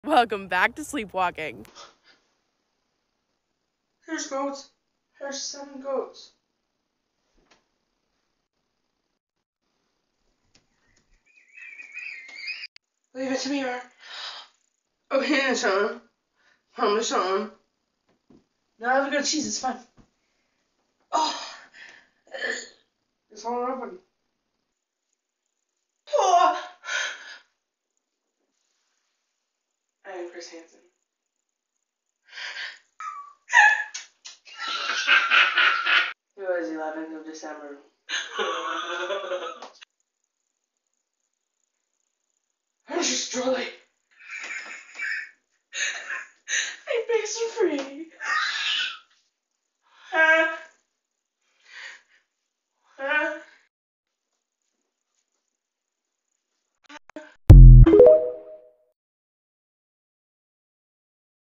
Welcome back to Sleepwalking. There's goats. There's 7 goats. Leave it to me, Mar. Okay, Sean. Promise, Sean. No, have a good cheese. It's fine. Oh, it's all open. Oh. I am Chris Hansen. It was 11th of December. I'm just drooling.